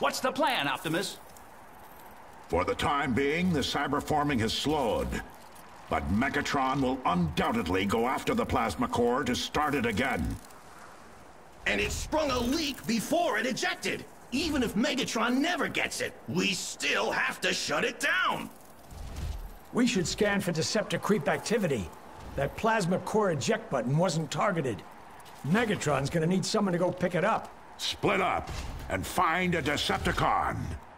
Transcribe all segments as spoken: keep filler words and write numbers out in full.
What's the plan, Optimus? For the time being, the cyberforming has slowed. But Megatron will undoubtedly go after the plasma core to start it again. And it sprung a leak before it ejected. Even if Megatron never gets it, we still have to shut it down. We should scan for Deceptor creep activity. That plasma core eject button wasn't targeted. Megatron's gonna need someone to go pick it up. Split up and find a Decepticon.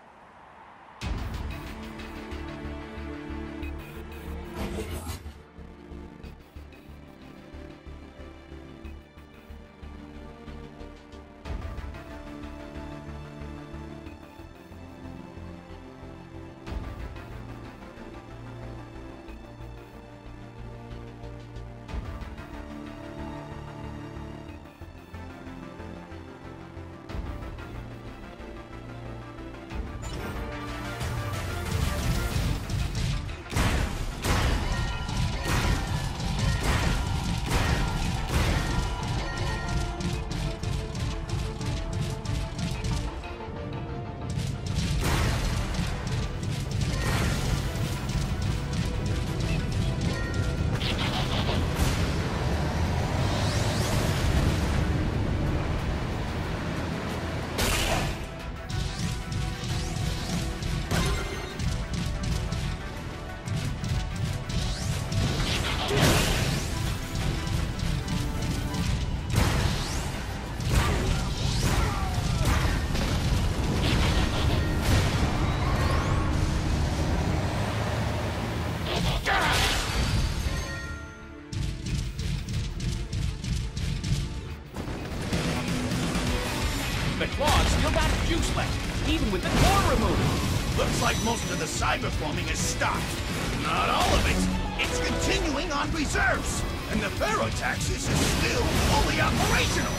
The claws still got juice left, even with the core removed. Looks like most of the cyberforming is stopped. Not all of it. It's continuing on reserves. And the Ferrotaxis is still fully operational.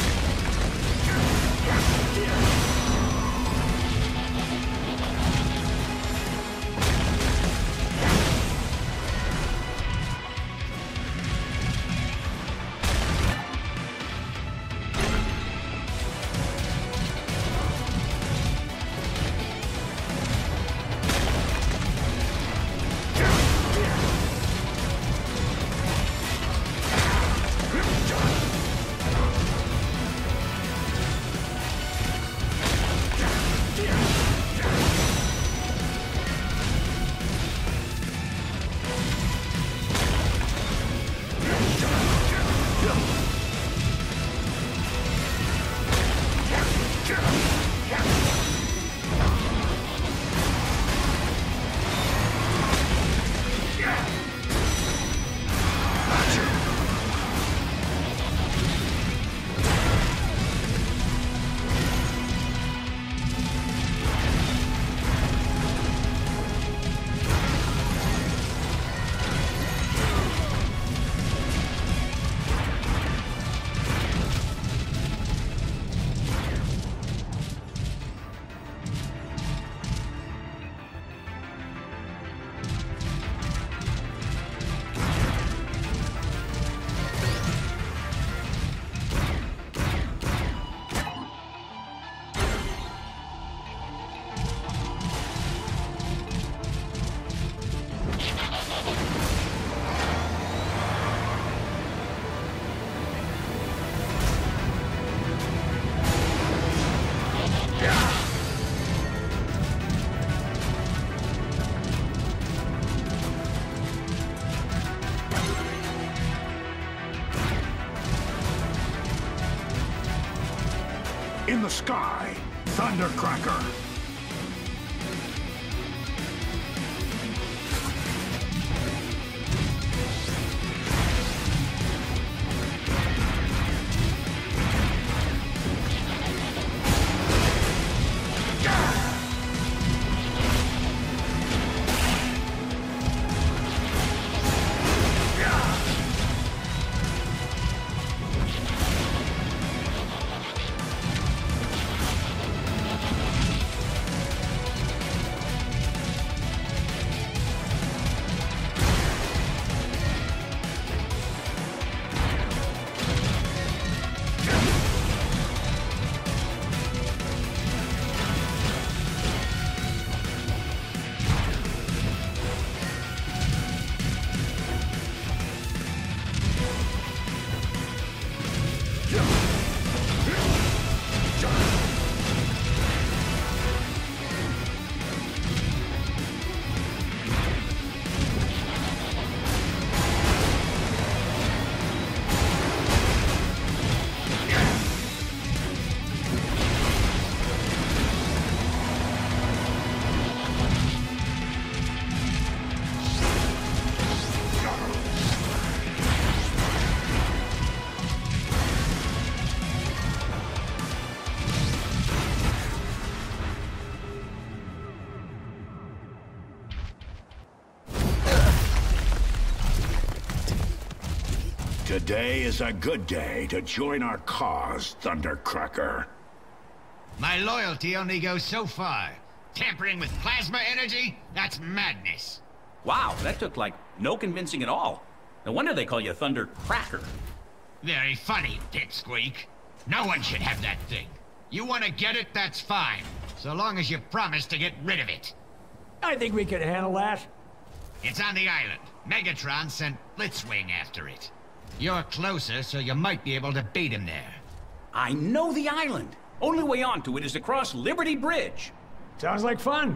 In the sky, Thundercracker. Today is a good day to join our cause, Thundercracker. My loyalty only goes so far. Tampering with plasma energy? That's madness. Wow, that took, like, no convincing at all. No wonder they call you Thundercracker. Very funny, Pipsqueak. No one should have that thing. You want to get it, that's fine. So long as you promise to get rid of it. I think we can handle that. It's on the island. Megatron sent Blitzwing after it. You're closer, so you might be able to beat him there. I know the island. Only way onto it is across Liberty Bridge. Sounds like fun.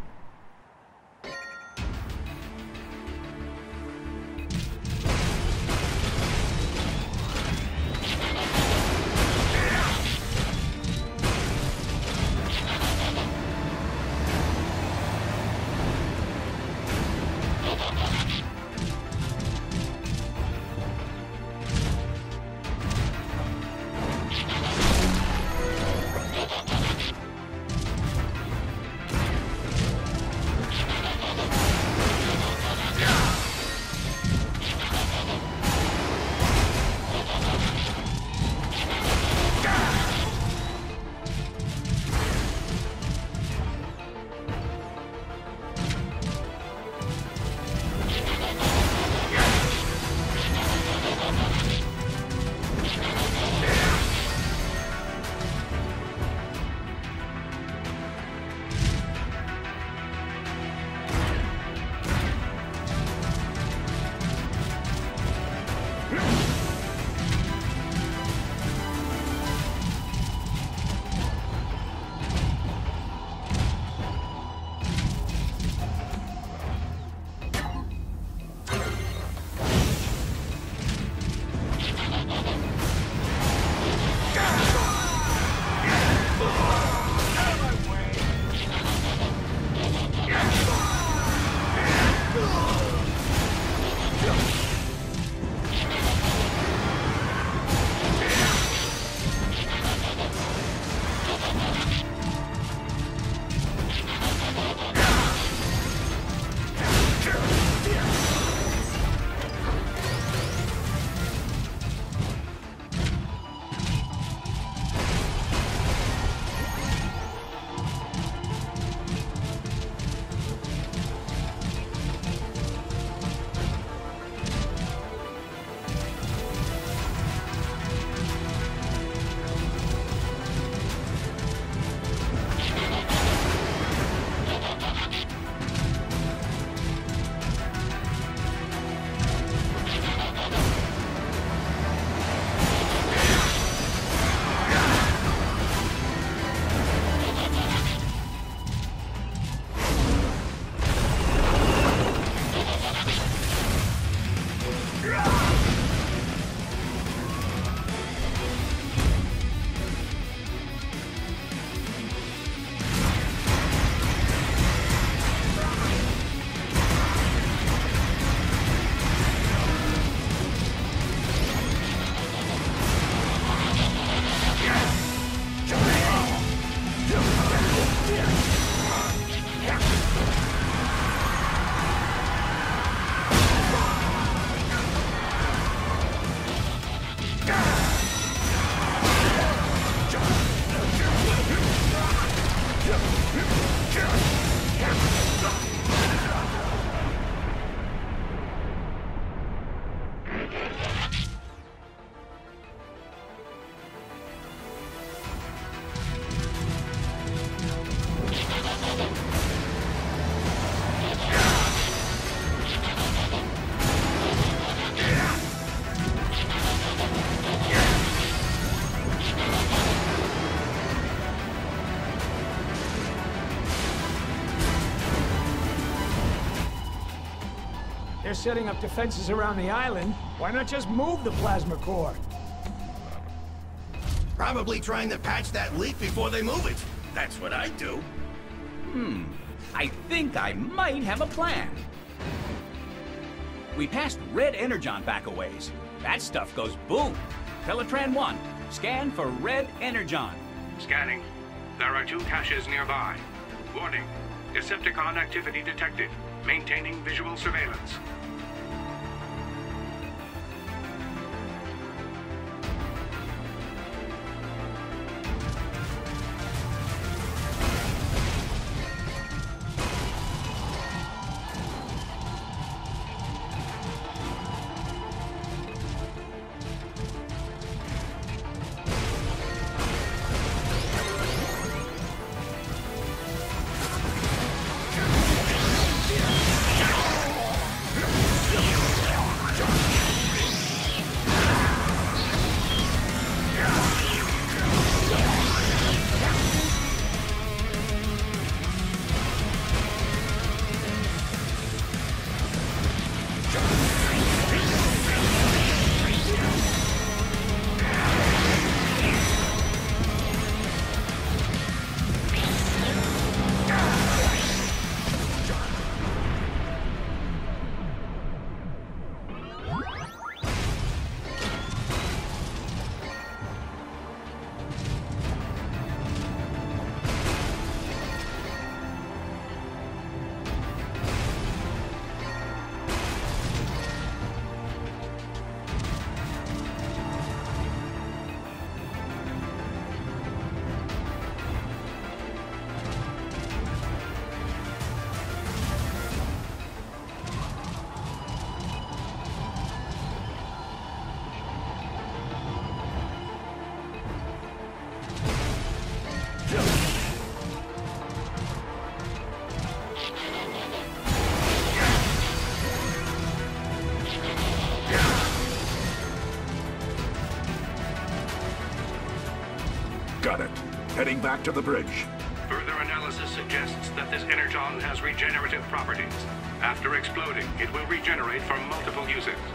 They're setting up defenses around the island. Why not just move the plasma core? Probably trying to patch that leak before they move it. That's what I'd do. Hmm. I think I might have a plan. We passed Red Energon back a ways. That stuff goes boom. Teletran one, scan for Red Energon. Scanning. There are two caches nearby. Warning. Decepticon activity detected. Maintaining visual surveillance. Got it. Heading back to the bridge. Further analysis suggests that this energon has regenerative properties. After exploding, it will regenerate for multiple uses.